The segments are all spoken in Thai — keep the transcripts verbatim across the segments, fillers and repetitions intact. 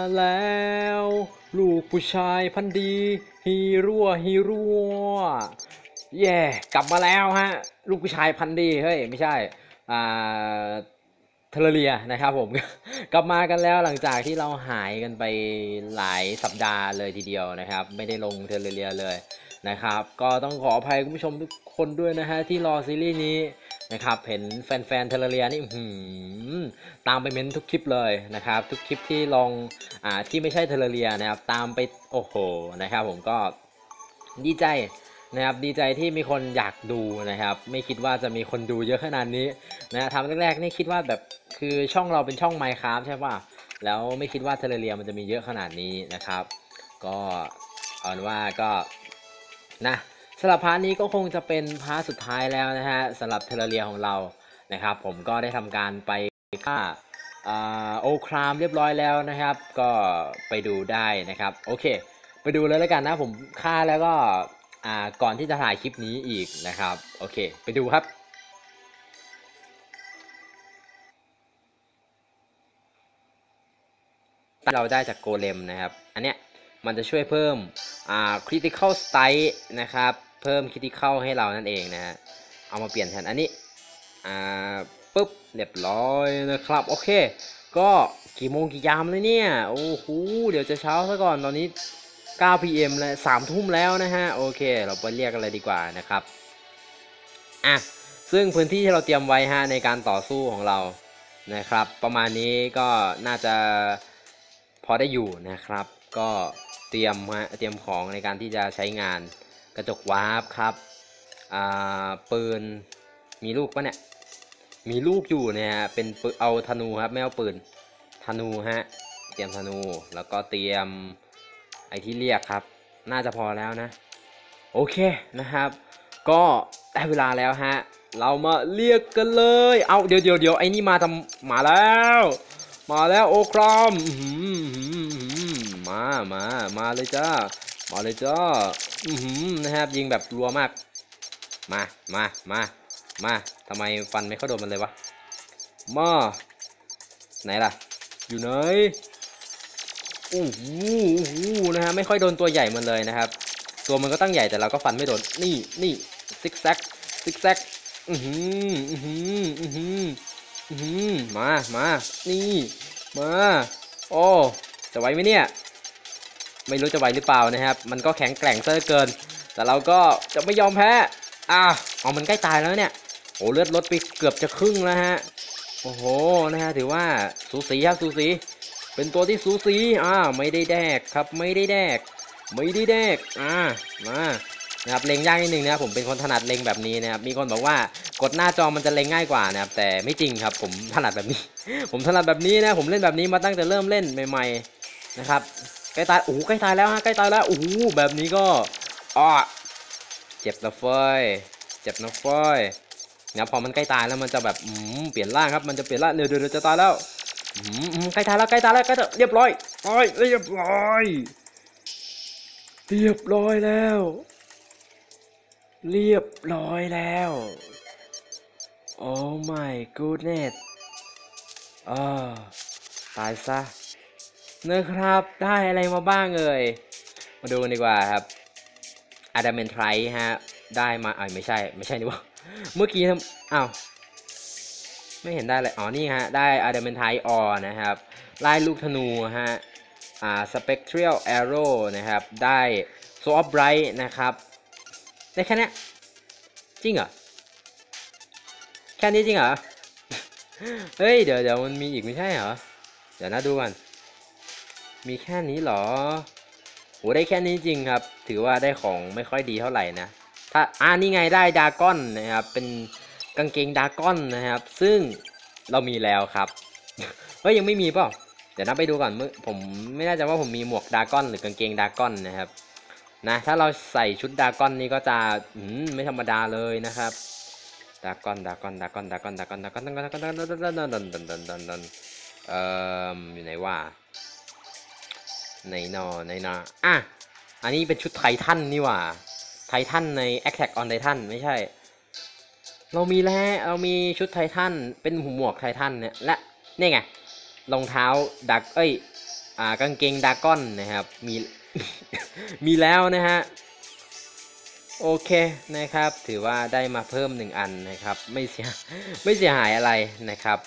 แล้วลูกผู้ชายพันธุ์ดีฮีรัวฮีรัวเย่กลับมาแล้วฮะลูกผู้ชายพันธุ์ดีเฮ้ยไม่ใช่อ่าเทเลเรียนะครับผม กลับมากันแล้วหลังจากที่เราหายกันไปหลายสัปดาห์เลยทีเดียวนะครับไม่ได้ลงเทเลเรียเลยนะครับก็ต้องขออภัยคุณผู้ชมทุกคนด้วยนะฮะที่รอซีรีส์นี้นะครับเห็นแฟนๆเทเลเรียนี่หืมตามไปเม้นทุกคลิปเลยนะครับทุกคลิปที่ลงอ่าที่ไม่ใช่เทเลเรียนะครับตามไปโอ้โหนะครับผมก็ดีใจนะครับดีใจที่มีคนอยากดูนะครับไม่คิดว่าจะมีคนดูเยอะขนาดนี้นะทำแรกๆนี่คิดว่าแบบคือช่องเราเป็นช่อง Minecraft ใช่ป่ะแล้วไม่คิดว่าเทเลเรียมันจะมีเยอะขนาดนี้นะครับก็เอาเป็นว่าก็นะสำหรับพาร์ทนี้ก็คงจะเป็นพาร์ทสุดท้ายแล้วนะฮะสำหรับเทเลเรียของเรานะครับผมก็ได้ทำการไปฆ่าโอครามเรียบร้อยแล้วนะครับก็ไปดูได้นะครับโอเคไปดูเลยแล้วกันนะผมฆ่าแล้วก็ก่อนที่จะถ่ายคลิปนี้อีกนะครับโอเคไปดูครับเราได้จากโกเลมนะครับอันเนี้ยมันจะช่วยเพิ่มอ่า critical strike นะครับเพิ่ม critical ให้เรานั่นเองนะฮะเอามาเปลี่ยนแทนอันนี้อ่าปุ๊บเรียบร้อยนะครับโอเคก็กี่โมงกี่ยามเลยเนี่ยโอ้โหเดี๋ยวจะเช้าซะก่อนตอนนี้ เก้า พี เอ็ม แล้วสามทุ่มแล้วนะฮะโอเคเราไปเรียกกันเลยดีกว่านะครับอ่ะซึ่งพื้นที่ที่เราเตรียมไว้ฮะในการต่อสู้ของเรานะครับประมาณนี้ก็น่าจะพอได้อยู่นะครับก็เตรียมฮะเตรียมของในการที่จะใช้งานกระจกวาร์ปครับอ่าปืนมีลูกปะเนี่ยมีลูกอยู่เนี่ยเป็นเอาธนูครับไม่เอาปืนธนูฮะเตรียมธนูแล้วก็เตรียมไอที่เรียกครับน่าจะพอแล้วนะโอเคนะครับก็ได้เวลาแล้วฮะเรามาเรียกกันเลยเอาเดี๋ยวเดี๋ยวเดี๋ยวไอ้นี่มาทำมาแล้วมาแล้วโอครามมามามาเลยจ้ามาเลยจ้าอืมนะครับยิงแบบรัวมากมามามามาทำไมฟันไม่เข้าโดนมันเลยวะมาไหนล่ะอยู่ไหนอู้หูนะฮะไม่ค่อยโดนตัวใหญ่มันเลยนะครับตัวมันก็ตั้งใหญ่แต่เราก็ฟันไม่โดนนี่นี่ซิกแซกซิกแซกอือหืออือหืออือหืออือหือมามานี่มาโอ้จะไหวไหมเนี่ยไม่รู้จะไหวหรือเปล่านะครับมันก็แข็งแกร่งซะเกินแต่เราก็จะไม่ยอมแพ้อ่ะเอามันใกล้ตายแล้วเนี่ยโอ้เลือดลดไปเกือบจะครึ่งแล้วฮะโอ้โหนะฮะถือว่าสูสีครับสูสีเป็นตัวที่สูสีอ่าไม่ได้แดกครับไม่ได้แดกไม่ได้แดกอ่ามานะครับเล็งยากนิดนึงนะครับผมเป็นคนถนัดเล็งแบบนี้นะครับมีคนบอกว่ากดหน้าจอมันจะเล็งง่ายกว่านะครับแต่ไม่จริงครับผมถนัดแบบนี้ผมถนัดแบบนี้นะผมเล่นแบบนี้มาตั้งแต่เริ่มเล่นใหม่ๆนะครับใกล้ตายโอ้ใกล้ตายแล้วฮะใกล้ตายแล้วโอ้แบบนี้ก็อ้อเจ็บนะเฟ้ยเจ็บนะเฟ้ยนะพอมันใกล้ตายแล้วมันจะแบบอืมเปลี่ยนร่างครับมันจะเปลี่ยนร่างเดี๋ยวเดี๋ยวจะตายแล้วอืมใกล้ตายแล้วใกล้ตายแล้วใกล้เรียบร้อยโอ้ยเรียบร้อยเรียบร้อยแล้วเรียบร้อยแล้วโอ้ my goodness อ่าตายซะนะครับได้อะไรมาบ้างเอ่ยมาดูกันดีกว่าครับอะดามเมนไทร์ฮะได้มาอ่าไม่ใช่ไม่ใช่นี่วะเมื่อกี้ทำอ้าวไม่เห็นได้เลยอ๋อนี่ฮะได้อะดามเมนไทร์ออนะครับไล่ลูกธนูฮะอ่าสเปกเทรียลแอโร่นะครับได้โซออฟไบรท์นะครับได้แค่นี้จริงเหรอแค่นี้จริงเหรอเฮ้ยเดี๋ยวเดี๋ยวมันมีอีกไม่ใช่เหรอเดี๋ยวนะดูกันมีแค่นี้เหรอโหได้แค่นี้จริงครับถือว่าได้ของไม่ค่อยดีเท่าไหร่นะถ้าอ่านี่ไงได้ดากอนนะครับเป็นกางเกงดากอนนะครับซึ่งเรามีแล้วครับเฮ้ยยังไม่มีเปล่าเดี๋ยวนับไปดูก่อนเมื่อผมไม่แน่ใจว่าผมมีหมวกดากอนหรือกางเกงดากอนนะครับนะถ้าเราใส่ชุดดากอนนี่ก็จะอืมไม่ธรรมดาเลยนะครับดากอนดากอนดากอนดากอนดากอนดากอนดากอนดากอนดากอนดากอนดากอนดากอนดากอนดากอนเอ่ออยู่ไหนวะในนอในนาอ่ะอันนี้เป็นชุดไททันนี่หว่าไททันใน Attack on Titan ไม่ใช่เรามีแล้วเรามีชุดไททันเป็นหูหมวกไททันเนี่ยและนี่ไงรองเท้าดักเอ้ยอ่ากางเกงดากอนนะครับมี มีแล้วนะฮะโอเคนะครับถือว่าได้มาเพิ่มหนึ่งอันนะครับไม่เสียไม่เสียหายอะไรนะครับ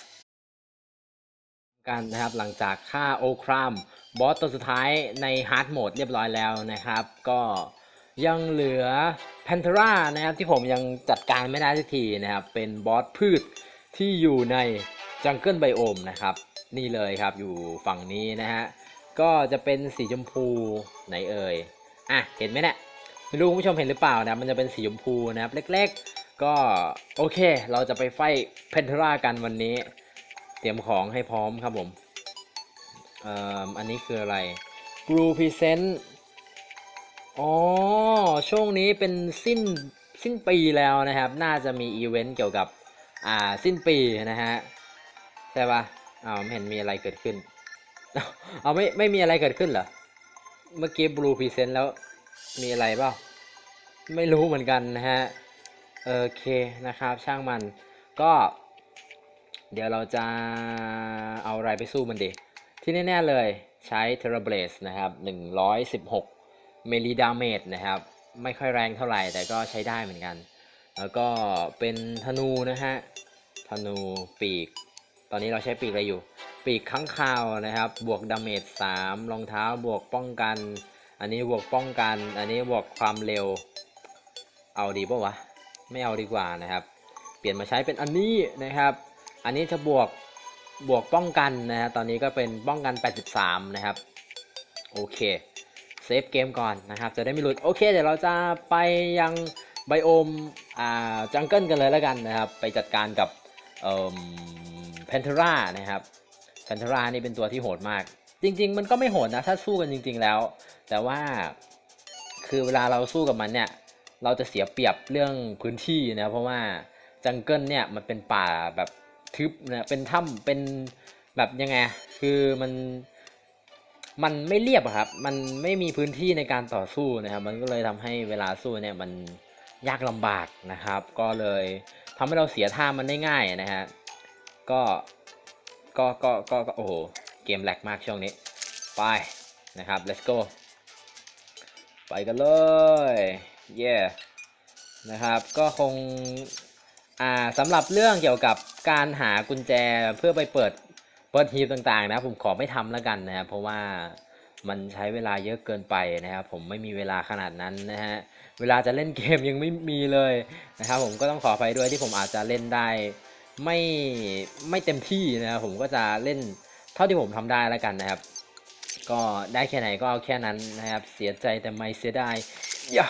กันนะครับหลังจากฆ่าโอครามบอสตัวสุดท้ายในฮาร์ดโหมดเรียบร้อยแล้วนะครับก็ยังเหลือแพนเทรานะครับที่ผมยังจัดการไม่ได้สักทีนะครับเป็นบอสพืชที่อยู่ในจังเกิลไบโอมนะครับนี่เลยครับอยู่ฝั่งนี้นะฮะก็จะเป็นสีชมพูไหนเอ่ยอ่ะเห็นไหมเนี่ยไม่รู้คุณผู้ชมเห็นหรือเปล่านะมันจะเป็นสีชมพูนะครับเล็กๆก็โอเคเราจะไปไฟแพนเทรากันวันนี้เตรียมของให้พร้อมครับผมเอ่ออันนี้คืออะไรกรูพรีเซนต์อ๋อช่วงนี้เป็นสิ้นสิ้นปีแล้วนะครับน่าจะมีอีเวนต์เกี่ยวกับอ่าสิ้นปีนะฮะใช่ปะอ้าวไม่เห็นมีอะไรเกิดขึ้นเอาไม่ไม่มีอะไรเกิดขึ้นเหรอเมื่อกี้บลูพรีเซนต์แล้วมีอะไรเปล่าไม่รู้เหมือนกันนะฮะโอเคนะครับช่างมันก็เดี๋ยวเราจะเอาอะไรไปสู้มันดีที่แน่ๆเลยใช้ Terra Blaze นะครับหนึ่งร้อยสิบหกเมลีดาเมจนะครับไม่ค่อยแรงเท่าไหร่แต่ก็ใช้ได้เหมือนกันแล้วก็เป็นธนูนะฮะธนูปีกตอนนี้เราใช้ปีกอะไรอยู่ปีกค้างคาวนะครับบวกดาเมจสามรองเท้าบวกป้องกันอันนี้บวกป้องกันอันนี้บวกความเร็วเอาดีป่าวะไม่เอาดีกว่านะครับเปลี่ยนมาใช้เป็นอันนี้นะครับอันนี้จะบวกบวกป้องกันนะฮะตอนนี้ก็เป็นป้องกันแปดสิบสามนะครับโอเคเซฟเกมก่อนนะครับจะได้ไม่หลุดโอเคเดี๋ยวเราจะไปยังไบโอมอ่าจังเกิลกันเลยแล้วกันนะครับไปจัดการกับเอ่อแพนเทรานะครับแพนเทรานี่เป็นตัวที่โหดมากจริงๆมันก็ไม่โหดนะถ้าสู้กันจริงๆแล้วแต่ว่าคือเวลาเราสู้กับมันเนี่ยเราจะเสียเปรียบเรื่องพื้นที่นะเพราะว่าจังเกิลเนี่ยมันเป็นป่าแบบทึบนะเป็นถ้ำเป็นแบบยังไงคือมันมันไม่เรียบครับมันไม่มีพื้นที่ในการต่อสู้นะครับมันก็เลยทำให้เวลาสู้เนี่ยมันยากลำบากนะครับก็เลยทำให้เราเสียท่ามันได้ง่ายนะฮะก็ก็ก็ก็โอ้โหเกมแหลกมากช่วงนี้ไปนะครับ let's go ไปกันเลยเย่นะครับก็คงอ่าสำหรับเรื่องเกี่ยวกับการหากุญแจเพื่อไปเปิดเปิดฮีบต่างๆนะผมขอไม่ทำแล้วกันนะครับเพราะว่ามันใช้เวลาเยอะเกินไปนะครับผมไม่มีเวลาขนาดนั้นนะฮะเวลาจะเล่นเกมยังไม่มีเลยนะครับผมก็ต้องขออภัยด้วยที่ผมอาจจะเล่นได้ไม่ไม่เต็มที่นะครับผมก็จะเล่นเท่าที่ผมทำได้แล้วกันนะครับก็ได้แค่ไหนก็เอาแค่นั้นนะครับเสียใจแต่ไม่เสียดายย่า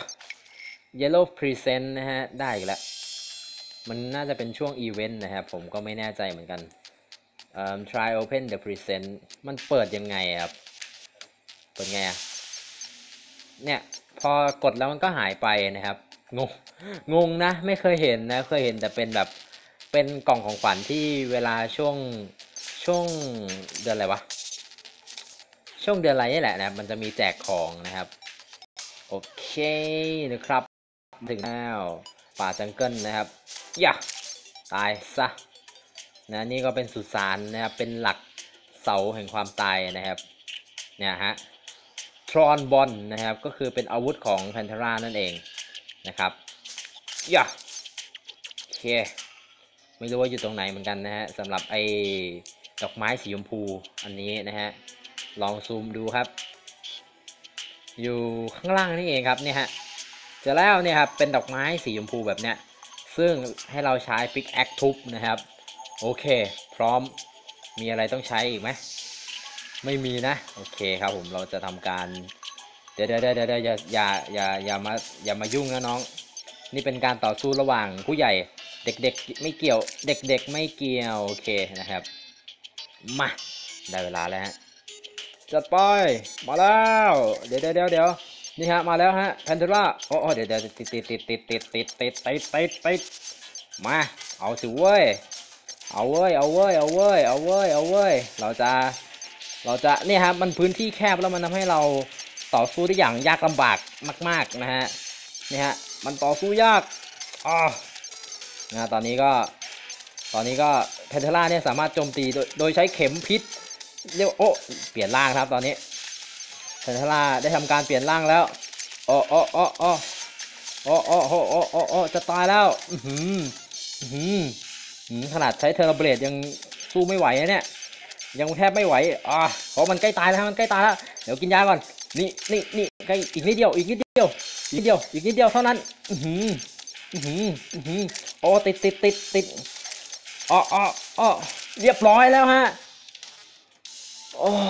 Yellow Present นะฮะได้อีกแล้วมันน่าจะเป็นช่วงอีเวนต์นะครับผมก็ไม่แน่ใจเหมือนกันเอ่อ try open the present มันเปิดยังไงครับเปิดไงอะเนี่ยพอกดแล้วมันก็หายไปนะครับงงงงนะไม่เคยเห็นนะเคยเห็นแต่เป็นแบบเป็นกล่องของขวัญที่เวลาช่วงช่วงเดือนอะไรวะช่วงเดือนอะไรนี่แหละนะมันจะมีแจกของนะครับโอเคนะครับถึงแล้วป่าจังเกิลนะครับอย่าตายซะนะนี่ก็เป็นสุสานนะครับเป็นหลักเสาแห่งความตายนะครับเนี่ยฮะทรอนบอลนะครับก็คือเป็นอาวุธของแพนเทรานั่นเองนะครับอย่าโอเคไม่รู้ว่าอยู่ตรงไหนเหมือนกันนะฮะสำหรับไอ้ดอกไม้สีชมพูอันนี้นะฮะลองซูมดูครับอยู่ข้างล่างนี่เองครับเนี่ยฮะเจอแล้วเนี่ยครับเป็นดอกไม้สีชมพูแบบเนี้ยซึ่งให้เราใช้ปิกแอคทุบนะครับโอเคพร้อมมีอะไรต้องใช้อีกไหมไม่มีนะโอเคครับผมเราจะทำการเดี๋ยวเดี๋ยวเดี๋ยวอย่าอย่าอย่าอย่ามาอย่ามายุ่งนะน้องนี่เป็นการต่อสู้ระหว่างผู้ใหญ่เด็กๆไม่เกี่ยวเด็กๆไม่เกี่ยวโอเคนะครับมาได้เวลาแล้วฮะจัดไปมาแล้วเดี๋ยวเดี๋ยวเดี๋ยวนี่ฮะมาแล้วฮะแพนเทราโอ้เดี๋ยวเดี๋ยวติดติดติดติดติดติดติดติดติดติดมาเอาสิเว้ยเอาเว้ยเอาเว้ยเอาเว้ยเอาเว้ยเอาเว้ยเราจะเราจะเนี่ยครับมันพื้นที่แคบแล้วมันทำให้เราต่อสู้ได้อย่างยากลำบากมากๆนะฮะนี่ฮะมันต่อสู้ยากอ๋อนะตอนนี้ก็ตอนนี้ก็แพนเทราเนี่ยสามารถโจมตีโดยโดยใช้เข็มพิษเรียกโอ้เปลี่ยนร่างครับตอนนี้เซนทราได้ทำการเปลี่ยนร่างแล้วโอ้โอ้โอ้โอ้โอ้โอ้โอ้โอ้โอ้โอ้จะตายแล้วอือหืออือหือขนาดใช้เทอร์เบลดยังสู้ไม่ไหวนะเนี่ยยังแทบไม่ไหวอ่าเพราะมันใกล้ตายแล้วมันใกล้ตายแล้วเดี๋ยวกินยาก่อนนี่นี่นี่ใกล้อีกนิดเดียวอีกนิดเดียวอีกนิดเดียวอีกนิดเดียวเท่านั้นอือหืออือหืออือหือโอ้ติดติดติดติดอ๋ออ๋ออ๋อเรียบร้อยแล้วฮะโอ้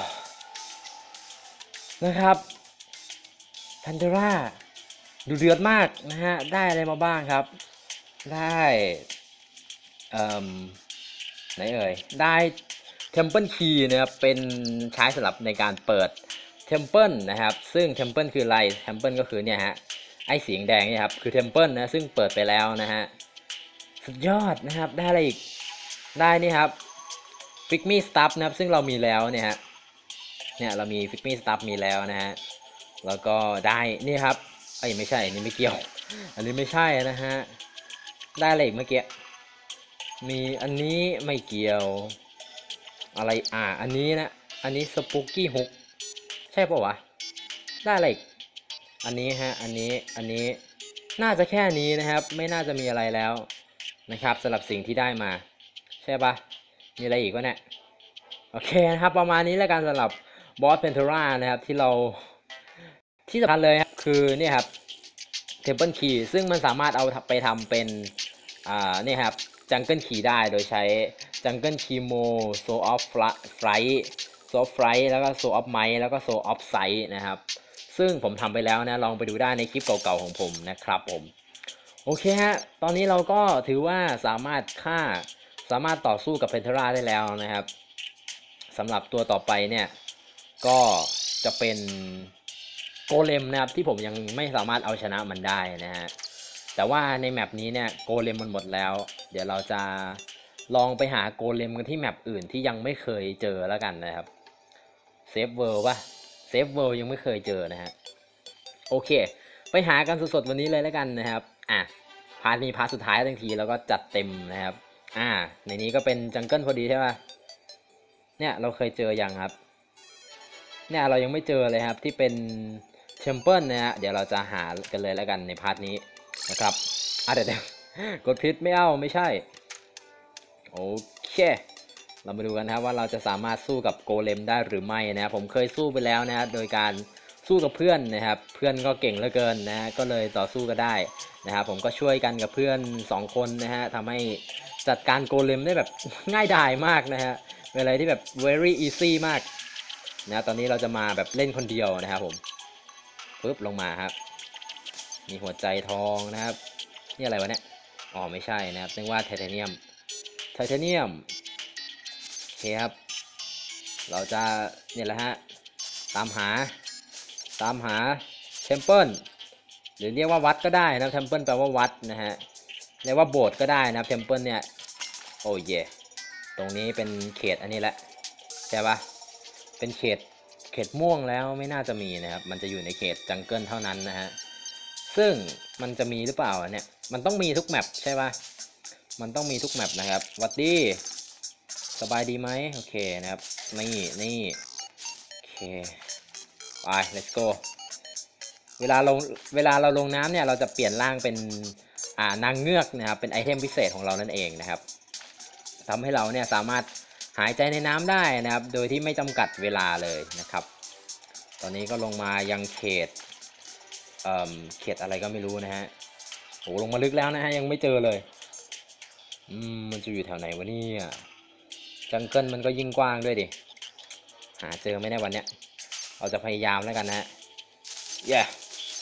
นะครับแพนเทราดูเดือดมากนะฮะได้อะไรมาบ้างครับได้เอ่อไหนเอ่ยได้ Temple Key นะครับเป็นใช้สำหรับในการเปิด Temple นะครับซึ่ง Temple คืออะไร Temple ก็คือเนี่ยฮะไอ้สีแดงนี่ครับคือ Temple นะซึ่งเปิดไปแล้วนะฮะสุดยอดนะครับได้อะไรอีกได้นี่ครับ f i g m y Stuff นะครับซึ่งเรามีแล้วเนี่ยฮะเนี่ยเรามี f i g m y Stuff มีแล้วนะฮะแล้วก็ได้นี่ครับไอ้ไม่ใช่อันนี้ไม่เกี่ยวอันนี้ไม่ใช่นะฮะได้อะไรอีกเมื่อกี้มีอันนี้ไม่เกี่ยวอะไรอ่าอันนี้นะอันนี้สปูกี้ฮุกใช่ป่าววะได้อะไรอีกอันนี้ฮะอันนี้อันนี้น่าจะแค่นี้นะครับไม่น่าจะมีอะไรแล้วนะครับสำหรับสิ่งที่ได้มาใช่ปะมีอะไรอีกวะเนี่ยโอเคนะครับประมาณนี้แล้วกันสำหรับบอสเพนเทรานะครับที่เราที่สำคัญเลยครับคือเนี่ยครับ Temple Key ซึ่งมันสามารถเอาไปทำเป็นอ่านี่ครับ Jungle Key ได้โดยใช้ Jungle Key Mo Soul of Flight Soul of Flight แล้วก็ Soul of Might แล้วก็ Soul of Sight นะครับซึ่งผมทำไปแล้วนะลองไปดูได้ในคลิปเก่าๆของผมนะครับผมโอเคฮะตอนนี้เราก็ถือว่าสามารถฆ่าสามารถต่อสู้กับเพนเทราได้แล้วนะครับสำหรับตัวต่อไปเนี่ยก็จะเป็นโกเลมนะครับที่ผมยังไม่สามารถเอาชนะมันได้นะฮะแต่ว่าในแมปนี้เนี่ยโกเลมมันหมดแล้วเดี๋ยวเราจะลองไปหาโกเลมกันที่แมปอื่นที่ยังไม่เคยเจอแล้วกันนะครับเซฟเวิลด์ป่ะเซฟเวิลด์ยังไม่เคยเจอนะฮะโอเคไปหากันสดๆวันนี้เลยแล้วกันนะครับอ่ะพาร์ทนี้พาร์ทสุดท้ายทันทีแล้วก็จัดเต็มนะครับอ่าในนี้ก็เป็นจังเกิลพอดีใช่ป่ะเนี่ยเราเคยเจออย่างครับเนี่ยเรายังไม่เจอเลยครับที่เป็นเทมเพิลนะฮะเดี๋ยวเราจะหากันเลยแล้วกันในพาร์ทนี้นะครับอ่ะเดี๋ยวกดพิษไม่เอาไม่ใช่โอเคเรามาดูกันนะครับว่าเราจะสามารถสู้กับโกเลมได้หรือไม่นะครับผมเคยสู้ไปแล้วนะฮะโดยการสู้กับเพื่อนนะครับเพื่อนก็เก่งเหลือเกินนะฮะก็เลยต่อสู้ก็ได้นะครับผมก็ช่วยกันกับเพื่อนสองคนนะฮะทำให้จัดการโกเลมได้แบบง่ายดายมากนะฮะเป็นอะไรที่แบบ very easy มากนะตอนนี้เราจะมาแบบเล่นคนเดียวนะครับผมปึ๊บลงมาครับมีหัวใจทองนะครับนี่อะไรวะเนี่ยอ๋อไม่ใช่นะครับนึกว่าไทเทเนียมไทเทเนียมโอเคครับเราจะเนี่ยแหละฮะตามหาตามหาเทมเพิลหรือเรียกว่าวัดก็ได้นะเทมเพิลแปลว่าวัดนะฮะเรียกว่าโบสถ์ก็ได้นะเทมเพิลเนี่ยโอ้เย่ตรงนี้เป็นเขตอันนี้แหละใช่ปะเป็นเขตเขตม่วงแล้วไม่น่าจะมีนะครับมันจะอยู่ในเขตจังเกิลเท่านั้นนะฮะซึ่งมันจะมีหรือเปล่าเนี่ยมันต้องมีทุกแมปใช่ปะมันต้องมีทุกแมปนะครับวัดดีสบายดีไหมโอเคนะครับนี่นี่โอเคไป let's go เวลาลงเวลาเราลงน้ำเนี่ยเราจะเปลี่ยนร่างเป็นอ่านางเงือกนะครับเป็นไอเทมพิเศษของเรานั่นเองนะครับทำให้เราเนี่ยสามารถหายใจในน้ำได้นะครับโดยที่ไม่จำกัดเวลาเลยนะครับตอนนี้ก็ลงมายังเขตเอ่อเขตอะไรก็ไม่รู้นะฮะโหลงมาลึกแล้วนะฮะยังไม่เจอเลยอืมมันจะอยู่แถวไหนวะเนี่ยจังเกิลมันก็ยิ่งกว้างด้วยดิหาเจอไม่ได้วันเนี้ยเราจะพยายามแล้วกันนะฮะเย้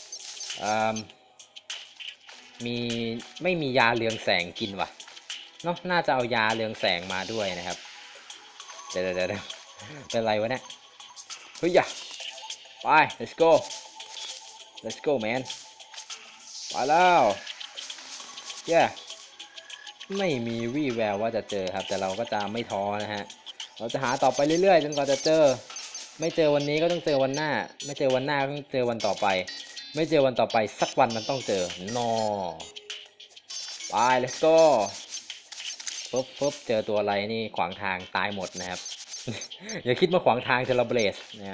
มีไม่มียาเรืองแสงกินวะเนาะน่าจะเอายาเรืองแสงมาด้วยนะครับเดี๋ยวเดี๋ยวเดี๋ยวเป็นไรวะเนี่ยเฮ้ยอย่าไป let's go let's go man ไปแล้วเย้ไม่มีวี่แววว่าจะเจอครับแต่เราก็จะไม่ท้อนะฮะเราจะหาต่อไปเรื่อยๆจนกว่าจะเจอไม่เจอวันนี้ก็ต้องเจอวันหน้าไม่เจอวันหน้าก็ต้องเจอวันต่อไปไม่เจอวันต่อไปสักวันมันต้องเจอนอไป let's go ปุ๊บปุ๊บเจอตัวอะไรนี่ขวางทางตายหมดนะครับอย่าคิดมาขวางทางเทเลเบรสเนี่ย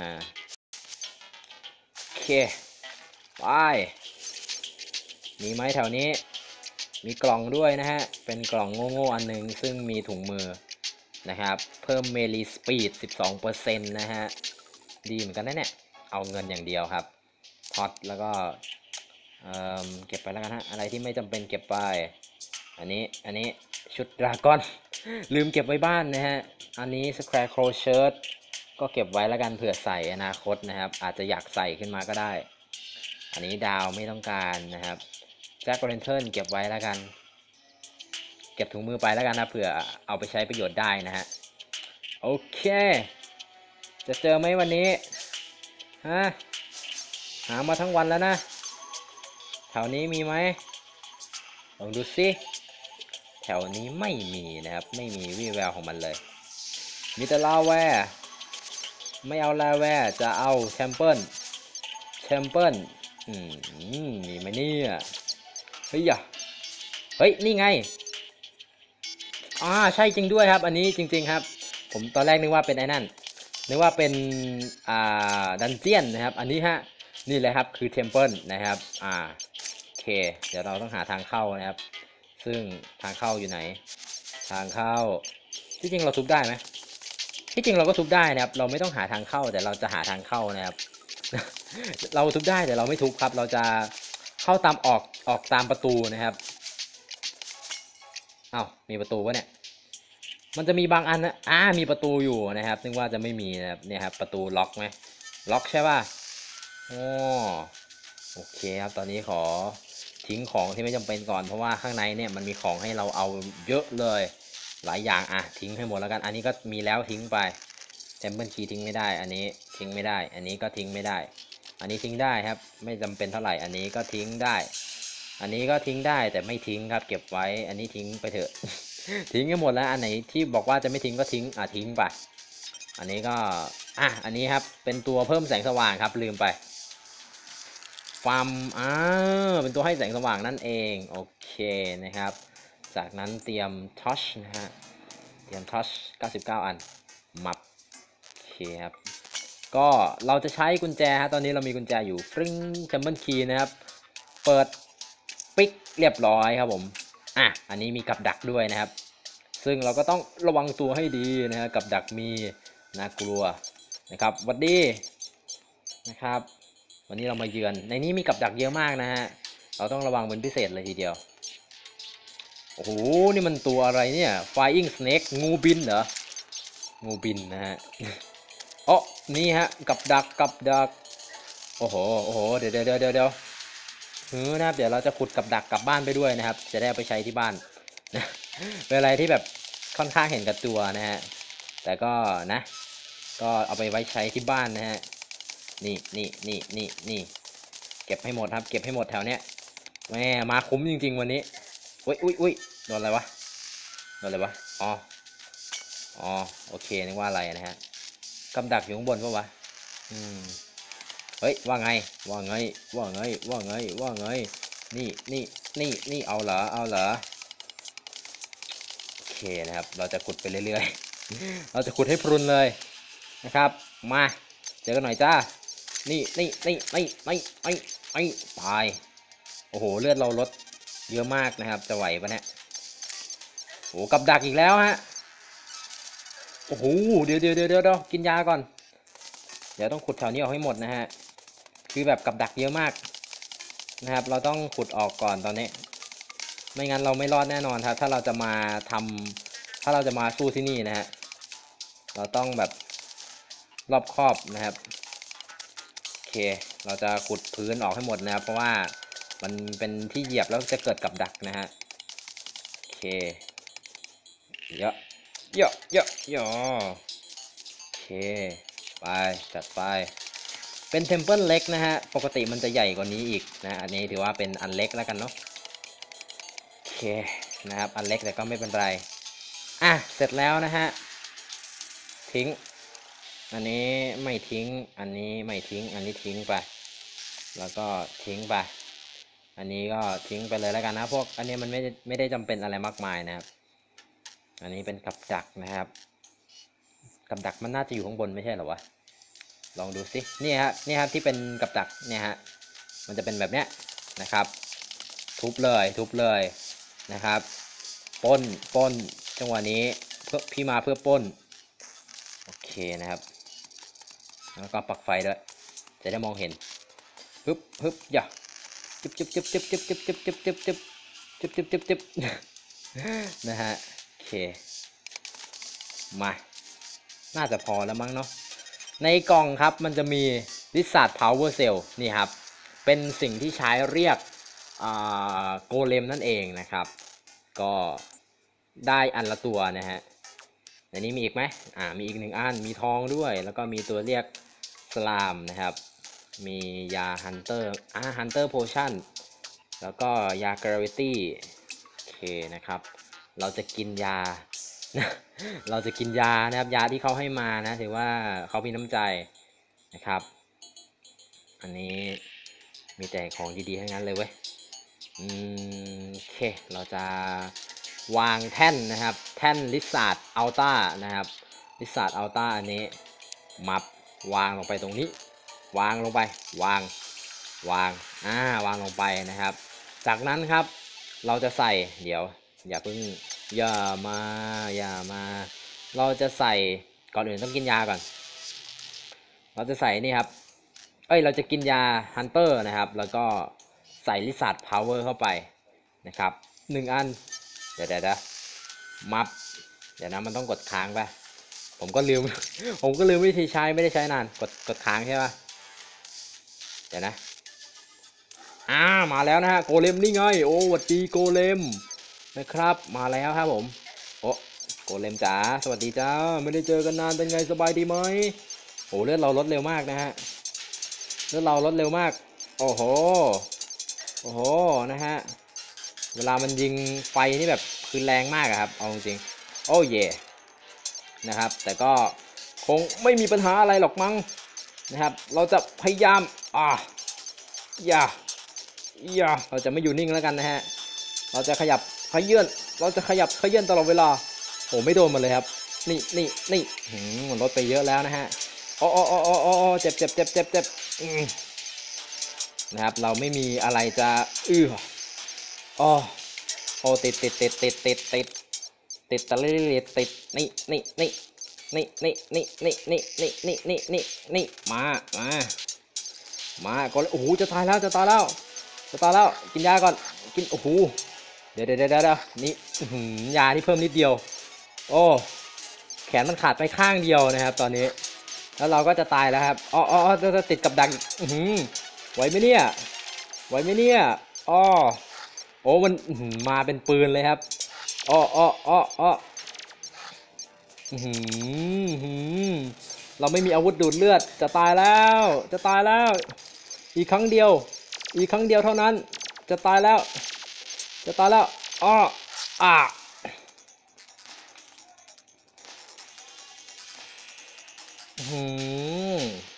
โอเคไปมีไหมแถวนี้มีกล่องด้วยนะฮะเป็นกล่องโง่ๆอันหนึงซึ่งมีถุงมือนะครับเพิ่มเมลีสปีด สิบสองเปอร์เซ็นต์ นะฮะดีเหมือนกันนะเนี่ยเอาเงินอย่างเดียวครับพอตแล้วก็เอ่อเก็บไปแล้วกันฮะอะไรที่ไม่จำเป็นเก็บไปอันนี้อันนี้ชุดดราก้อน ลืมเก็บไว้บ้านนะฮะอันนี้ Scarecrow Shirt ก็เก็บไว้แล้วกันเผื่อใส่อนาคตนะครับอาจจะอยากใส่ขึ้นมาก็ได้อันนี้ดาวไม่ต้องการนะครับแจ็คโรเลนเทิร์นเก็บไว้แล้วกันเก็บถุงมือไปแล้วกันนะเผื่อเอาไปใช้ประโยชน์ได้นะฮะโอเคจะเจอไหมวันนี้ฮะหามาทั้งวันแล้วนะแถวนี้มีไหมลองดูสิแถวนี้ไม่มีนะครับไม่มีวี่แววของมันเลยมีแต่ลาแวร์ไม่เอาลาแวร์จะเอาแชมเปิลแชมเปิลอืมมีไหมเนี่ยเฮ้ยอ่ะเฮ้ยนี่ไงอ่าใช่จริงด้วยครับอันนี้จริงๆครับผมตอนแรกนึกว่าเป็นไอ้นั่นนึกว่าเป็นอ่าดันเจียนนะครับอันนี้ฮะนี่เลยครับคือเทมเพิลนะครับอ่าโอเคเดี๋ยวเราต้องหาทางเข้านะครับซึ่งทางเข้าอยู่ไหนทางเข้าที่จริงเราทุบได้ไหมที่จริงเราก็ทุบได้นะครับเราไม่ต้องหาทางเข้าแต่เราจะหาทางเข้านะครับ เราทุบได้แต่เราไม่ทุบครับเราจะเข้าตามออกออกตามประตูนะครับอ้าวมีประตูวะเนี่ยมันจะมีบางอันนะอ่ามีประตูอยู่นะครับนึกว่าจะไม่มีนะครับเนี่ยครับประตูล็อกไหมล็อกใช่ป่ะโอ้โอเคครับตอนนี้ขอทิ้งของที่ไม่จำเป็นก่อนเพราะว่าข้างในเนี่ยมันมีของให้เราเอาเยอะเลยหลายอย่างอ่ะทิ้งให้หมดแล้วกันอันนี้ก็มีแล้วทิ้งไปเทมเพิลคีย์ทิ้งไม่ได้อันนี้ทิ้งไม่ได้อันนี้ก็ทิ้งไม่ได้อันนี้ทิ้งได้ครับไม่จำเป็นเท่าไหร่อันนี้ก็ทิ้งได้อันนี้ก็ทิ้งได้แต่ไม่ทิ้งครับเก็บไว้อันนี้ทิ้งไปเถอะ ทิ้งให้หมดแล้วอันไหนที่บอกว่าจะไม่ทิ้งก็ทิ้งอ่ะทิ้งไปอันนี้ก็อ่ะอันนี้ครับเป็นตัวเพิ่มแสงสว่างครับลืมไปฟาร์มอ่าเป็นตัวให้แสงสว่างนั่นเองโอเคนะครับจากนั้นเตรียมทัชนะฮะเตรียมทัชเก้าสิบเก้าอันมับโอเคครับก็เราจะใช้กุญแจฮะตอนนี้เรามีกุญแจอยู่ฟริ้งแชมเบิลคีย์นะครับเปิดปิกเรียบร้อยครับผมอ่ะอันนี้มีกับดักด้วยนะครับซึ่งเราก็ต้องระวังตัวให้ดีนะฮะกับดักมีน่ากลัวนะครับหวัดดีนะครับวันนี้เรามาเยือนในนี้มีกับดักเยอะมากนะฮะเราต้องระวังเป็นพิเศษเลยทีเดียวโอ้โหนี่มันตัวอะไรเนี่ย Flying Snake งูบินเหรองูบินนะฮะอ๋อนี่ฮะกับดักกับดักโอ้โหโอ้โหเดี๋ยวเดี๋ยวเดี๋ยวเดี๋ยวฮือนะครับเดี๋ยวเราจะขุดกับดักกลับบ้านไปด้วยนะครับจะได้เอาไปใช้ที่บ้านนะเป็นอะไรที่แบบค่อนข้างเห็นกับตัวนะฮะแต่ก็นะก็เอาไปไว้ใช้ที่บ้านนะฮะนี่นี่นี่นี่นี่เก็บให้หมดครับเก็บให้หมดแถวเนี้ยแม่มาคุ้มจริงๆวันนี้อุ้ยอุ้ยอุ้ยโดนอะไรวะโดนอะไรวะอ๋ออ๋อโอเคนึกว่าอะไรนะฮะกับดักอยู่ข้างบนปะวะอืมเฮ้ยว่าไงว่าไงว่าไงว่าไงว่าไงนี่นี่นี่นี่เอาเหรอเอาเหรอโอเคนะครับเราจะขุดไปเรื่อยๆเราจะขุดให้พรุนเลยนะครับมาเจอกันหน่อยจ้านี่นี่นี่นี่นี่นี่นี่ตายโอ้โหเลือดเราลดเยอะมากนะครับจะไหวปะเนี่ยโอ้กับดักอีกแล้วฮะโอ้โหเดี๋ยวเดี๋ยวเดี๋ยวเดี๋ยวกินยาก่อนเดี๋ยวต้องขุดแถวนี้ออกให้หมดนะฮะคือแบบกับดักเยอะมากนะครับเราต้องขุดออกก่อนตอนนี้ไม่งั้นเราไม่รอดแน่นอนครับถ้าเราจะมาทำถ้าเราจะมาสู้ที่นี่นะฮะเราต้องแบบรอบคอบนะครับโอเคเราจะขุดพื้นออกให้หมดนะครับเพราะว่ามันเป็นที่เหยียบแล้วจะเกิดกับดักนะฮะโอเคเยอะเยอะเยอะเยอะโอเคไปจัดไปเป็นเทมเพิลเล็กนะฮะปกติมันจะใหญ่กว่านี้อีกนะอันนี้ถือว่าเป็นอันเล็กแล้วกันเนาะโอเคนะครับอันเล็กแต่ก็ไม่เป็นไรอ่ะเสร็จแล้วนะฮะทิ้งอันนี้ไม่ทิ้งอันนี้ไม่ทิ้งอันนี้ทิ้งไปแล้วก็ทิ้งไปอันนี้ก็ทิ้งไปเลยแล้วกันนะพวกอันนี้มันไม่ไม่ได้จำเป็นอะไรมากมายนะครับอันนี้เป็นกับดักนะครับกักับดักมันน่าจะอยู่ข้างบนไม่ใช่เหรอวะลองดูสินี่ฮะนี่ครับที่เป็นกับดักเนี่ยฮะมันจะเป็นแบบเนี้ยนะครับทุบเลยทุบเลยนะครับปล้นปล้นจังหวะนี้เพื่อพี่มาเพื่อปล้นโอเคนะครับแล้วก็ปักไฟด้วยจะได้มองเห็นฮึบฮึบอย่าจึ๊บจึ๊บจึ๊บจึ๊บจึ๊บจึ๊บจึ๊บจึ๊บจึ๊บจึ๊บจึ๊บจึ๊บจึ๊บจึ๊บนะฮะโอเคมาน่าจะพอแล้วมั้งเนาะในกล่องครับมันจะมีลิซาร์ดพาวเวอร์เซลนี่ครับเป็นสิ่งที่ใช้เรียกโกเลมนั่นเองนะครับก็ได้อันละตัวนะฮะในนี้มีอีกไหมอ่ามีอีกหนึ่งอันมีทองด้วยแล้วก็มีตัวเรียกสลามนะครับมียาฮันเตอร์อ่าฮันเตอร์โพชั่นแล้วก็ยากราวิตี้โอเคนะครับเราจะกินยา เราจะกินยานะครับยาที่เขาให้มานะถือว่าเขามีน้ำใจนะครับอันนี้มีแต่ของดีๆทั้งนั้นเลยเว้ยอืมโอเคเราจะวางแท่นนะครับแท่นลิซาร์ดอัลต้านะครับลิซาร์ดอัลต้าอันนี้มับวางลงไปตรงนี้วางลงไปวางวางอ่าวางลงไปนะครับจากนั้นครับเราจะใส่เดี๋ยวอย่าเพิ่งอย่ามาอย่ามาเราจะใส่ก่อนอื่นต้องกินยาก่อนเราจะใส่นี่ครับเอ้ยเราจะกินยาฮันเตอร์นะครับแล้วก็ใส่ลิซาร์ดพาวเวอร์เข้าไปนะครับหนึ่งอันเดี๋ยวเดี๋ยวมับเดี๋ยวนะมันต้องกดค้างไปผมก็ลืม ผมก็ลืมวิธีใช้ไม่ได้ใช้นานกดกดค้างใช่ปะเดี๋ยวนะอ่ามาแล้วนะฮะโกเลมนี่ไงโอ้วัดดีโกเลมนะครับมาแล้วครับผมโอ้โกเลมจ๋าสวัสดีจ้าไม่ได้เจอกันนานเป็นไงสบายดีไหมโอ้เลือดเราลดเร็วมากนะฮะเลือดเราลดเร็วมากโอ้โหโอ้โหนะฮะเวลามันยิงไฟนี่แบบคือแรงมากครับเอาจริงโอ้เย่นะครับแต่ก็คงไม่มีปัญหาอะไรหรอกมั้งนะครับเราจะพยายามอ่าอย่าอย่าเราจะไม่อยู่นิ่งแล้วกันนะฮะเราจะขยับขยื่นเราจะขยับขยื่นตลอดเวลาโอ้ไม่โดนมันเลยครับนี่นี่นี่หืมมันลดไปเยอะแล้วนะฮะอ๋ออ๋ออ๋ออ๋อเจ็บเจ็บเจ็บเจ็บเจ็บนะครับเราไม่มีอะไรจะอื้ออ๋อโอ้ติดติดติดติดติดติดติดตะลิลิติดนี่นี่นี่นี่นี่นี่นี่นี่นี่นี่นี่นี่นี่มามามาก็โอ้โหจะตายแล้วจะตายแล้วจะตายแล้วกินยาก่อนกินโอ้โหเดี๋ยวเดี๋ยวเดี๋ยวเดี๋ยวนี่ยาที่เพิ่มนิดเดียวโอ้แขนมันขาดไปข้างเดียวนะครับตอนนี้แล้วเราก็จะตายแล้วครับอ๋ออ๋อจะติดกับดักไหวไหมเนี่ยไหวไหมเนี่ยอ๋อโอ้มันมาเป็นปืนเลยครับอ้ออ้ออ้ออ้อเราไม่มีอาวุธดูดเลือดจะตายแล้วจะตายแล้วอีกครั้งเดียวอีกครั้งเดียวเท่านั้นจะตายแล้วจะตายแล้วอ้ออ่ะหืม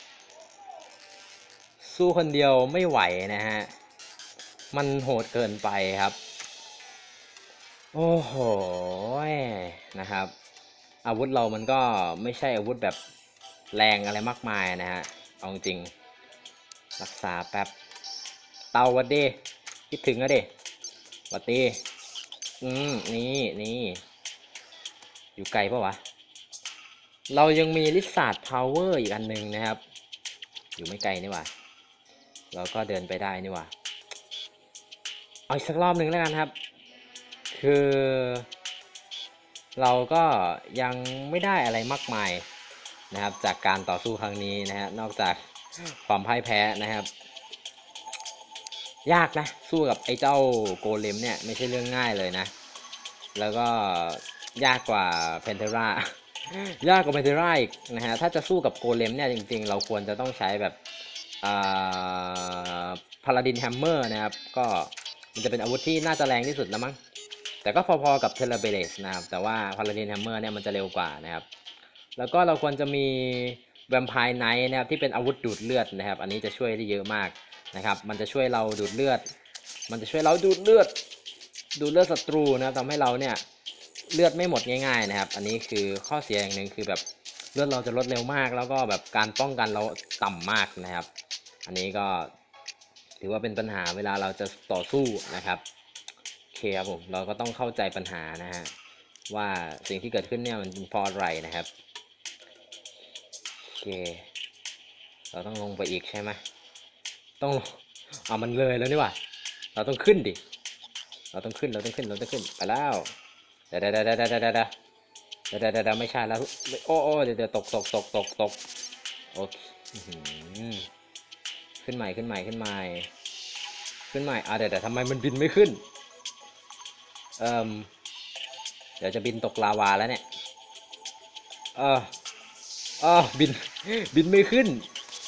สู้คนเดียวไม่ไหวนะฮะมันโหดเกินไปครับโอ้โหนะครับอาวุธเรามันก็ไม่ใช่อาวุธแบบแรงอะไรมากมายนะฮะเอาจริงรักษาแป๊บเตาวัดดีคิดถึงอะดิวัดดีอืมนี่นี่อยู่ไกลปะวะเรายังมีลิซาร์ดพาวเวอร์อีกอันหนึ่งนะครับอยู่ไม่ไกลนี่หว่าเราก็เดินไปได้นี่หว่าเอาอีกสักรอบหนึ่งแล้วกันครับคือเราก็ยังไม่ได้อะไรมากมายนะครับจากการต่อสู้ครั้งนี้นะฮะนอกจากความพ่ายแพ้นะครับยากนะสู้กับไอ้เจ้าโกเลมเนี่ยไม่ใช่เรื่องง่ายเลยนะแล้วก็ยากกว่าเพนเทรายากกว่าเพนเทราอีกนะฮะถ้าจะสู้กับโกเลมเนี่ยจริงๆเราควรจะต้องใช้แบบพาลาดินแฮมเมอร์นะครับก็มันจะเป็นอาวุธที่น่าจะแรงที่สุดแล้วมั้งแต่ก็พอๆกับเทเลเบเลสนะครับแต่ว่าพาลาดินแฮมเมอร์เนี่ยมันจะเร็วกว่านะครับแล้วก็เราควรจะมีแวมไพร์ไนท์นะครับที่เป็นอาวุธดูดเลือดนะครับอันนี้จะช่วยได้เยอะมากนะครับมันจะช่วยเราดูดเลือดมันจะช่วยเราดูดเลือดดูดเลือดศัตรูนะทำให้เราเนี่ยเลือดไม่หมดง่ายๆนะครับอันนี้คือข้อเสียอย่างหนึ่งคือแบบเลือดเราจะลดเร็วมากแล้วก็แบบการป้องกันเราต่ำมากนะครับ อันนี้ก็ถือว่าเป็นปัญหาเวลาเราจะต่อสู้นะครับโอเคครับผมเราก็ต้องเข้าใจปัญหานะฮะว่าสิ่งที่เกิดขึ้นเนี่ยมันเพราะอะไรนะครับโอเคเราต้องลงไปอีกใช่ไหมต้องเอามันเลยแล้วนี่หว่าเราต้องขึ้นดิเราต้องขึ้นเราต้องขึ้นเราต้องขึ้นไปแล้วเดี๋ยวเดี๋ยวเดี๋ยวเดี๋ยวเดี๋ยวเดี๋ยวเดี๋ยวเดี๋ยวเดี๋ยวไม่ใช่แล้วโอ้โอ้เดี๋ยวเดี๋ยวตกตกตกตกตกโอเคขึ้นใหม่ขึ้นใหม่ขึ้นใหม่ขึ้นใหม่อ่ะเดี๋ยวเดี๋ยวทำไมมันบินไม่ขึ้นเอ่อเดี๋ยวจะบินตกลาวาแล้วเนี่ยเออเออบินบินไม่ขึ้น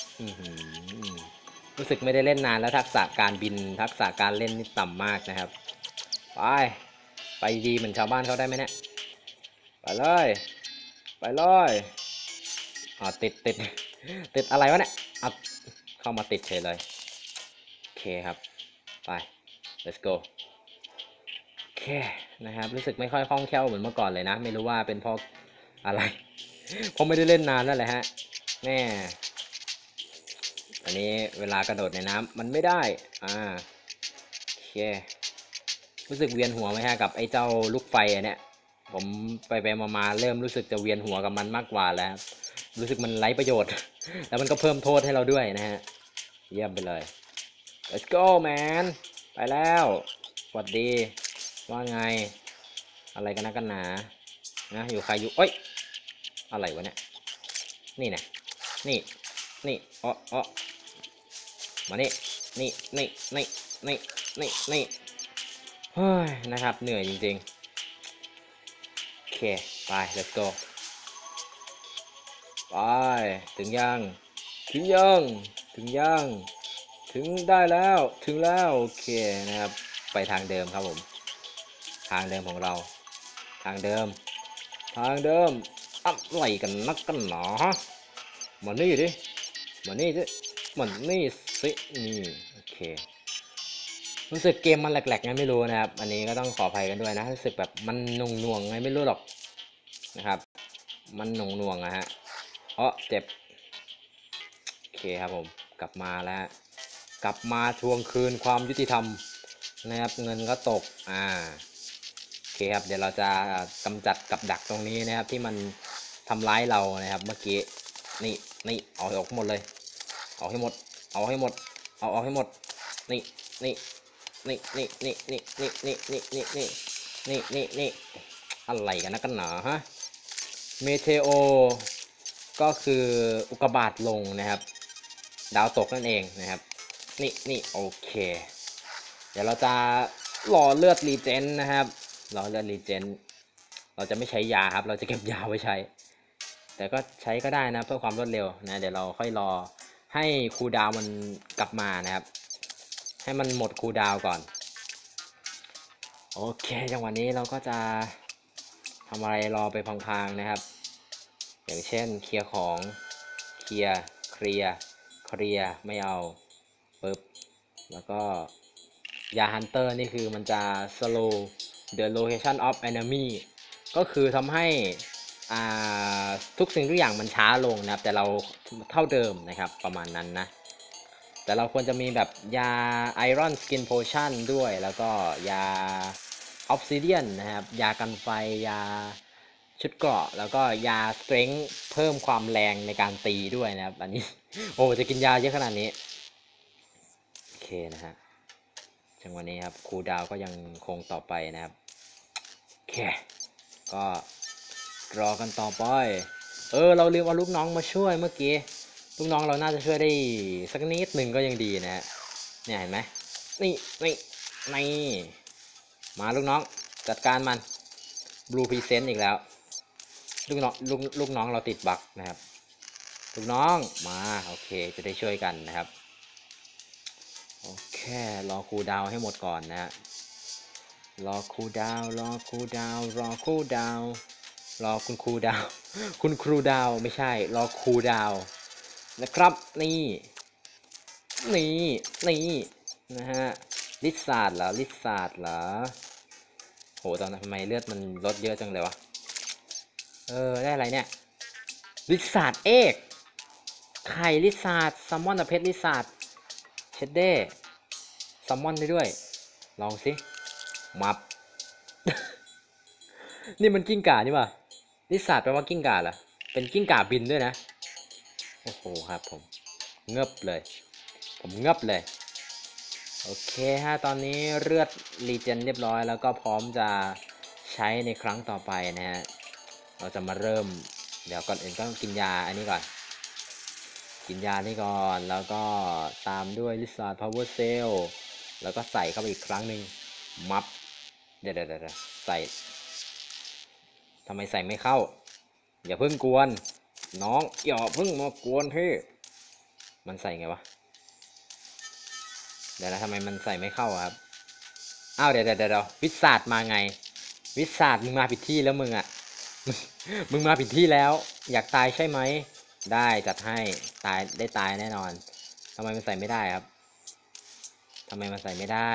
รู้สึกไม่ได้เล่นนานแล้วทักษะการบินทักษะการเล่นนี่ต่ำมากนะครับไปไปดีเหมือนชาวบ้านเขาได้ไหมเนี่ยไปเลยไปเลยอ๋อติดติดติดอะไรวะเนี่ยเอาเข้ามาติดเฉยเลยโอเคครับไป let's go โอเคนะครับรู้สึกไม่ค่อยคล่องแคล่วเหมือนเมื่อก่อนเลยนะไม่รู้ว่าเป็นเพราะอะไรเพราะไม่ได้เล่นนานนั่นแหละฮะแน่อันนี้เวลากระโดดในน้ำมันไม่ได้อ่าโอเครู้สึกเวียนหัวไหมฮะกับไอ้เจ้าลูกไฟอันเนี้ยผมไปไปมาๆเริ่มรู้สึกจะเวียนหัวกับมันมากกว่าแล้วรู้สึกมันไร้ประโยชน์แล้วมันก็เพิ่มโทษให้เราด้วยนะฮะเยี่ยมไปเลย let's go man ไปแล้วสวัสดีว่าไงอะไรกันนะกันหนานะอยู่ใครอยู่เอ้ยอะไรวะเนี่ยนี่นะนี่นี่อ๋ออ๋อมานี่นี่นี่นี่นี่นี่นี่เฮ้ยนะครับเหนื่อยจริงๆโอเคไป let's go ไปถึงยังถึงยังถึงยังถึงได้แล้วถึงแล้วโอเคนะครับไปทางเดิมครับผมทางเดิมของเราทางเดิมทางเดิมอะไรกันนักกันหนอมานี่ดิมานี่สิมานี่สินี่โอเครู้สึกเกมมันแหลกๆไงไม่รู้นะครับอันนี้ก็ต้องขออภัยกันด้วยนะรู้สึกแบบมันหน่วงๆไงไม่รู้หรอกนะครับมันหน่วงๆนะฮะอ๋อเจ็บโอเคครับผมกลับมาแล้วกลับมาทวงคืนความยุติธรรมนะครับเงินก็ตกอ่าโอเคครับเดี๋ยวเราจะกำจัดกับดักตรงนี้นะครับที่มันทำร้ายเรานะครับเมื่อกี้นี่นี่เอาออกหมดเลยเอาให้หมดเอาให้หมดเอาออกให้หมดนี่นี่นี่นี่นี่นี่นี่นี่นี่นี่นี่นี่นี่นี่อะไรกันนะกันหนาฮะเมเทโอก็คืออุกกาบาตลงนะครับดาวตกนั่นเองนะครับนี่นี่โอเคเดี๋ยวเราจะรอเลือดรีเจนนะครับรอเลือดรีเจนเราจะไม่ใช้ยาครับเราจะเก็บยาไว้ใช้แต่ก็ใช้ก็ได้นะเพื่อความรวดเร็วนะเดี๋ยวเราค่อยรอให้คูลดาวน์มันกลับมานะครับให้มันหมดคูลดาวน์ก่อนโอเคจังหวะนี้เราก็จะทำอะไรรอไปพลางๆนะครับอย่างเช่นเคลียร์ของเคลียร์เคลียร์เคลียร์ไม่เอาปึ๊บแล้วก็ยาฮันเตอร์นี่คือมันจะ slow the location of enemy ก็คือทำให้ทุกสิ่งทุกอย่างมันช้าลงนะครับแต่เราเท่าเดิมนะครับประมาณนั้นนะแต่เราควรจะมีแบบยา Iron Skin Potion ด้วยแล้วก็ยา Obsidian นะครับยากันไฟยาชุดเกราะแล้วก็ยา Strength เพิ่มความแรงในการตีด้วยนะครับอันนี้โอ้จะกินยาเยอะขนาดนี้โอเคนะฮะจังหวะนี้ครับคูลดาวน์ก็ยังคงต่อไปนะครับโอเคก็รอกันต่อไปเออเราลืมเอาลูกน้องมาช่วยเมื่อกี้ลูกน้องเราน่าจะช่วยได้สักนิดหนึ่งก็ยังดีนะฮะเนี่ยเห็นไหมนี่นี่นี่มาลูกน้องจัดการมันบลูพรีเซนต์อีกแล้วลูกน้องลูกลูกน้องเราติดบั๊กนะครับลูกน้องมาโอเคจะได้ช่วยกันนะครับโอเครอคูลดาวน์ให้หมดก่อนนะฮะรอคูลดาวน์รอคูลดาวน์รอคูลดาวน์รอคุณครูดาวคุณครูดาวไม่ใช่รอครูดาวนะครับนี่นี่นี่นะฮะลิซาร์ดเหรอลิซาร์ดเหรอโหตอนนั้นทำไมเลือดมันลดเยอะจังเลยวะเออได้อะไรเนี่ยลิซาร์ดเอกไข่ลิซาร์ดซัมมอนเพชรลิซาร์ดเชดเด้ซัมมอนได้ด้วยลองสิมับ นี่มันกิ้งก่านี่ป่ะลิซาร์ดแปลว่ากิ้งก่าเหรอเป็นกิ้งก่าบินด้วยนะโอ้โหครับผมเงบเลยผมเงบเลยโอเคฮะตอนนี้เลือดรีเจนเรียบร้อยแล้วก็พร้อมจะใช้ในครั้งต่อไปนะฮะเราจะมาเริ่มเดี๋ยวก่อนอื่นก็ต้องกินยาอันนี้ก่อนกินยานี่ก่อนแล้วก็ตามด้วยลิซาร์ดพาวเวอร์เซลแล้วก็ใส่เข้าไปอีกครั้งหนึ่งมับเดี๋ยวเดี๋ยวใส่ทำไมใส่ไม่เข้าอย่าเพิ่งกวนน้องอย่าเพิ่งมากวนพี่มันใส่ไงวะเดี๋ยวนะทำไมมันใส่ไม่เข้าครับอ้าวเดี๋ยวเดี๋ยวเดี๋ยววิสาดมาไงวิสาดมึงมาผิดที่แล้วมึงอ่ะ มึงมาผิดที่แล้วอยากตายใช่ไหมได้จัดให้ตายได้ตายแน่นอนทำไมมันใส่ไม่ได้ครับทำไมมันใส่ไม่ได้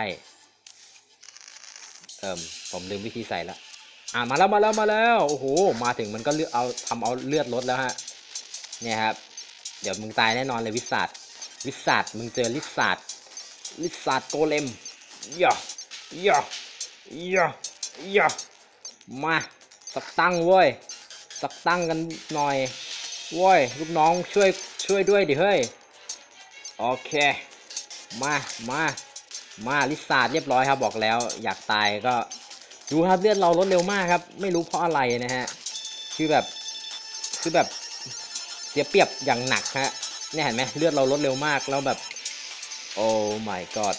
เอิ่มผมลืมวิธีใส่ละอ่ามาแล้วมาแล้วมาแล้วโอ้โหมาถึงมันก็เลือดเอาทำเอาเลือดลดแล้วฮะเนี่ยครับเดี๋ยวมึงตายแน่นอนเลยวิสาดวิสาดมึงเจอลิซาร์ดลิซาร์ดโกเลมย่อย่อย่อย่อมาสักตั้งเว้ยสักตั้งกันหน่อยเว้ยลูกน้องช่วยช่วยด้วยดิเฮ้ยโอเคมามามาลิซาร์ดเรียบร้อยครับบอกแล้วอยากตายก็ดูครับเลือดเราลดเร็วมากครับไม่รู้เพราะอะไรนะฮะคือแบบคือแบบเสียเปรียบอย่างหนักฮะเนี่ยเห็นไหมเลือดเราลดเร็วมากแล้วแบบโอ้ my god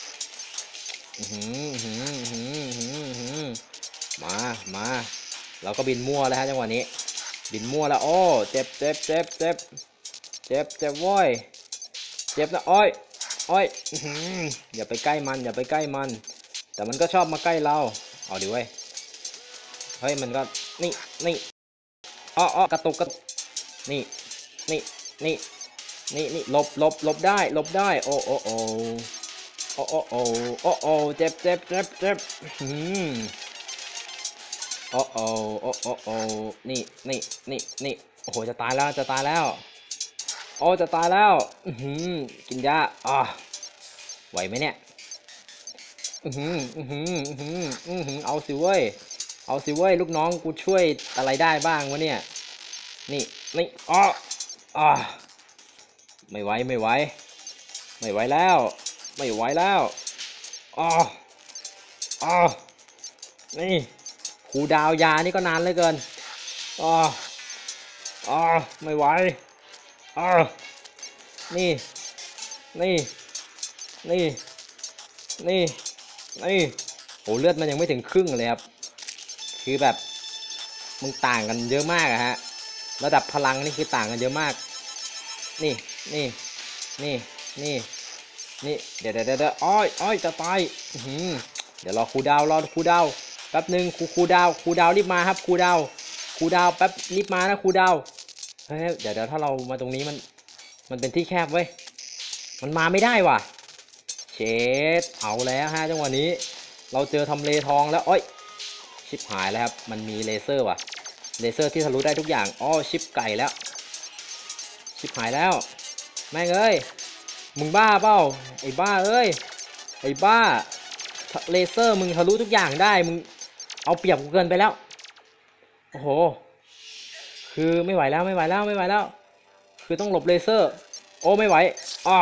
มามาเราก็บินมั่วแล้วฮะจังหวะนี้บินมั่วแล้วโอ้เจ็บเจ็บเจ็บเจ็บเจ็บเจ็บโว้ยเจ็บนะอ้อยอ้อยอย่าไปใกล้มันอย่าไปใกล้มันแต่มันก็ชอบมาใกล้เราเอาดิเว้ยเฮ้ยมันก็นี่นี่อ้ออ้อกระตุกกระตุกนี่นี่นี่นี่นี่หลบหลบหลบได้หลบได้โอ้โอ้โอ้โอ้โอ้โอ้โอ้โอ้เจ็บเจ็บเจ็บเจ็บอืมโอ้โอ้โอ้โอ้โอ้นี่นี่นี่นี่โอ้โหจะตายแล้วจะตายแล้วโอ้จะตายแล้วอือกินยาอ่าไหวไหมเนี่ยอืออืออืออืออือเอาสิเว้ยเอาสิเว้ยลูกน้องกูช่วยอะไรได้บ้างวะเนี่ยนี่นี่อ๋ออ่าไม่ไหวไม่ไหวไม่ไหวแล้วไม่ไหวแล้วอ๋ออ๋อนี่คูดาวยานี่ก็นานเหลือเกินอ๋ออ๋อไม่ไหวอ๋อนี่นี่นี่นี่นี่โหเลือดมันยังไม่ถึงครึ่งเลยครับคือแบบมึงต่างกันเยอะมากอะฮะระดับพลังนี่คือต่างกันเยอะมากนี่นี่นี่นี่นี่เดี๋ยวเดี๋ยวเดี๋ยวอ้อยอ้อยจะตายเดี๋ยวรอครูดาวรอครูดาวแป๊บหนึ่งครูครูดาวครูดาวรีบมาครับครูดาวครูดาวแป๊บรีบมานะครูดาวเฮ้ยเดี๋ยวเดี๋ยวถ้าเรามาตรงนี้มันมันเป็นที่แคบเว้ยมันมาไม่ได้ว่ะเชดเอาแล้วฮะจังหวะนี้เราเจอทำเลทองแล้วอ้อยชิปหายแล้วครับมันมีเลเซอร์ว่ะเลเซอร์ที่ทะลุได้ทุกอย่างอ้อชิปไก่แล้วชิปหายแล้วแม่งเอ้ยมึงบ้าเปล่าไอ้บ้าเอ้ยไอ้บ้าเลเซอร์มึงทะลุทุกอย่างได้มึงเอาเปรียบกูเกินไปแล้วโอ้โหคือไม่ไหวแล้วไม่ไหวแล้วไม่ไหวแล้วคือต้องหลบเลเซอร์โอ้ไม่ไหวอ่า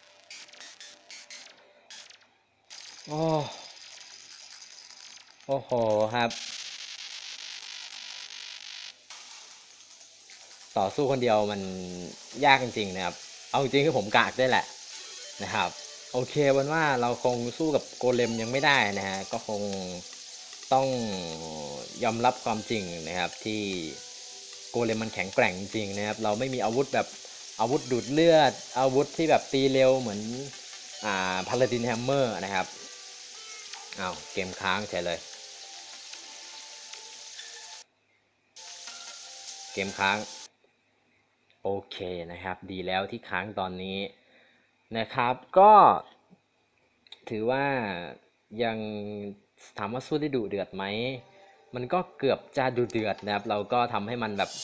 โอ้โอ้โหครับต่อสู้คนเดียวมันยากจริงๆนะครับเอาจริงคือผมกากได้แหละนะครับโอเควันว่าเราคงสู้กับโกเลมยังไม่ได้นะฮะก็คงต้องยอมรับความจริงนะครับที่โกเลมมันแข็งแกร่งจริงนะครับเราไม่มีอาวุธแบบอาวุธดูดเลือดอาวุธที่แบบตีเร็วเหมือนอ่าพาลาดินแฮมเมอร์นะครับอ้าวเกมค้างใช่เลยเกมค้างโอเคนะครับดีแล้วที่ค้างตอนนี้นะครับก็ถือว่ายังถามว่าสู้ได้ดุเดือดไหมมันก็เกือบจะดุเดือดนะครับเราก็ทำให้มันแบบ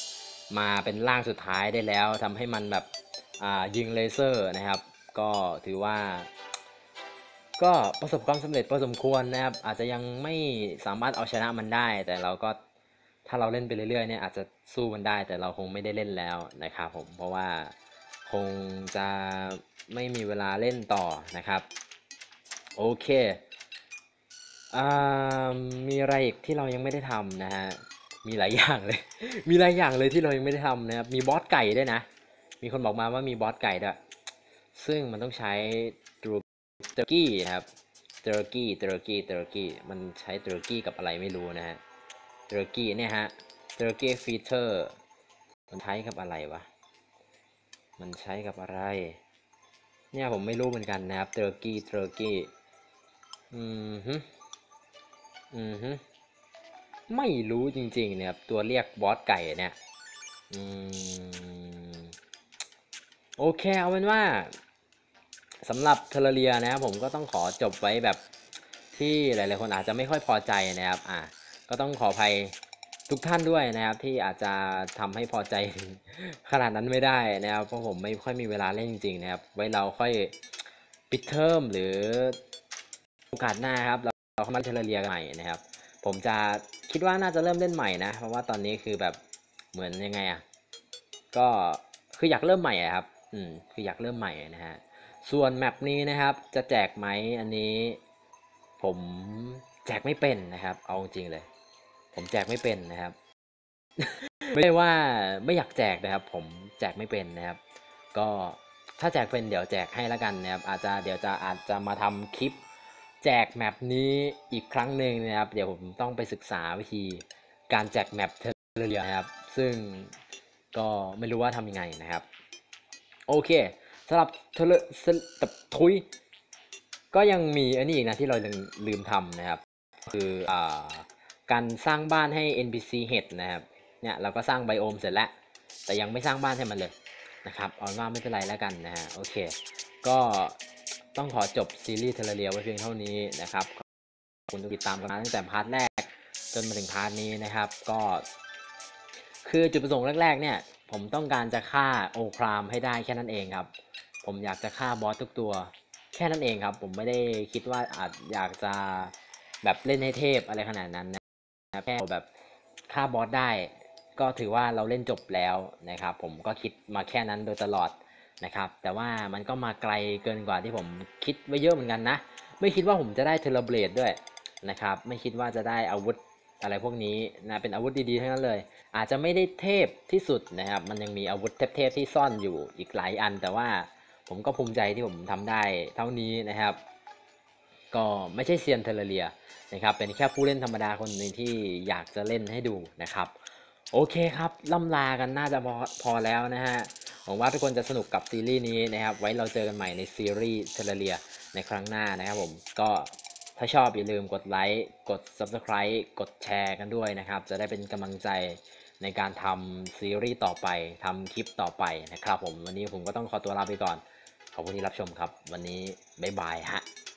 มาเป็นร่างสุดท้ายได้แล้วทำให้มันแบบอ่ายิงเลเซอร์นะครับก็ถือว่าก็ประสบความสำเร็จพอสมควรนะครับอาจจะยังไม่สามารถเอาชนะมันได้แต่เราก็ถ้าเราเล่นไปเรื่อยๆเนี่ยอาจจะสู้มันได้แต่เราคงไม่ได้เล่นแล้วนะครับผมเพราะว่าคงจะไม่มีเวลาเล่นต่อนะครับโอเคอ่ามีอะไรอีกที่เรายังไม่ได้ทำนะฮะมีหลายอย่างเลยมีหลายอย่างเลยที่เรายังไม่ได้ทำนะครับมีบอสไก่ด้วยนะมีคนบอกมาว่ามีบอสไก่ด้วยซึ่งมันต้องใช้ เตอร์กี้นะครับเตอร์กี้เตอร์กี้เตอร์กี้มันใช้เตอร์กี้กับอะไรไม่รู้นะฮะเตอร์กี้เนี่ยฮะเตอร์กี้ฟีเตอร์มันใช้กับอะไรวะมันใช้กับอะไรเนี่ยผมไม่รู้เหมือนกันนะครับเตอร์กี้เตอร์กี้อืมฮึอืมฮึไม่รู้จริงๆนะครับตัวเรียกบอสไก่เนี่ยอืมโอเคเอาเป็นว่า สำหรับเทอร์เรียนะครับผมก็ต้องขอจบไว้แบบที่หลายๆคนอาจจะไม่ค่อยพอใจนะครับอ่ะก็ต้องขออภัยทุกท่านด้วยนะครับที่อาจจะทำให้พอใจขนาดนั้นไม่ได้นะครับเพราะผมไม่ค่อยมีเวลาเล่นจริงๆนะครับไว้เราค่อยปิดเทอมหรือโอกาสหน้าครับเราเราเข้ามาเทอร์เรียกันใหม่นะครับผมจะคิดว่าน่าจะเริ่มเล่นใหม่นะเพราะว่าตอนนี้คือแบบเหมือนยังไงอ่ะ ก็คืออยากเริ่มใหม่อะครับอืมคืออยากเริ่มใหม่นะฮะส่วนแมปนี้นะครับจะแจกไหมอันนี้ผมแจกไม่เป็นนะครับเอาจริงเลยผมแจกไม่เป็นนะครับไม่ใช่ว่าไม่อยากแจกนะครับผมแจกไม่เป็นนะครับก็ถ้าแจกเป็นเดี๋ยวแจกให้แล้วกันนะครับอาจจะเดี๋ยวจะอาจจะมาทำคลิปแจกแมปนี้อีกครั้งหนึ่งนะครับเดี๋ยวผมต้องไปศึกษาวิธีการแจกแมปเทอร์เรียนะครับซึ่งก็ไม่รู้ว่าทำยังไงนะครับ โอเคสำหรับเทเลสตับทุยก็ยังมีอันนี้อีกนะที่เราลืมทำนะครับคืออ่าการสร้างบ้านให้ เอ็น พี ซี Head นะครับเนี่ยเราก็สร้างไบโอมเสร็จแล้วแต่ยังไม่สร้างบ้านให้มันเลยนะครับเอาว่าไม่เป็นไรแล้วกันนะฮะโอเคก็ต้องขอจบซีรีส์เทเลเรียไว้เพียงเท่านี้นะครับขอบคุณที่ติดตามกันมาตั้งแต่พาร์ทแรกจนมาถึงพาร์ทนี้นะครับก็คือจุดประสงค์แรกๆเนี่ยผมต้องการจะฆ่าโอครามให้ได้แค่นั้นเองครับ ผมอยากจะฆ่าบอสทุกตัวแค่นั้นเองครับผมไม่ได้คิดว่าอาจอยากจะแบบเล่นให้เทพอะไรขนาดนั้นนะแค่แบบฆ่าบอสได้ก็ถือว่าเราเล่นจบแล้วนะครับผมก็คิดมาแค่นั้นโดยตลอดนะครับแต่ว่ามันก็มาไกลเกินกว่าที่ผมคิดไว้เยอะเหมือนกันนะไม่คิดว่าผมจะได้เทเลเบลดด้วยนะครับไม่คิดว่าจะได้อาวุธอะไรพวกนี้นะเป็นอาวุธดีๆทั้งนั้นเลยอาจจะไม่ได้เทพที่สุดนะครับมันยังมีอาวุธเทพๆที่ซ่อนอยู่อีกหลายอันแต่ว่า ผมก็ภูมิใจที่ผมทำได้เท่านี้นะครับก็ไม่ใช่เซียนเทเลเรียนะครับเป็นแค่ผู้เล่นธรรมดาคนหนึ่งที่อยากจะเล่นให้ดูนะครับโอเคครับล่ำลากันน่าจะพอพอแล้วนะฮะหวังว่าทุกคนจะสนุกกับซีรีส์นี้นะครับไว้เราเจอกันใหม่ในซีรีส์เทเลเรียในครั้งหน้านะครับผมก็ถ้าชอบอย่าลืมกดไลค์กด ซับสไครบ์ กดแชร์กันด้วยนะครับจะได้เป็นกำลังใจในการทำซีรีส์ต่อไปทำคลิปต่อไปนะครับผมวันนี้ผมก็ต้องขอตัวลาไปก่อน ขอบคุณที่รับชมครับวันนี้บ๊ายบายฮะ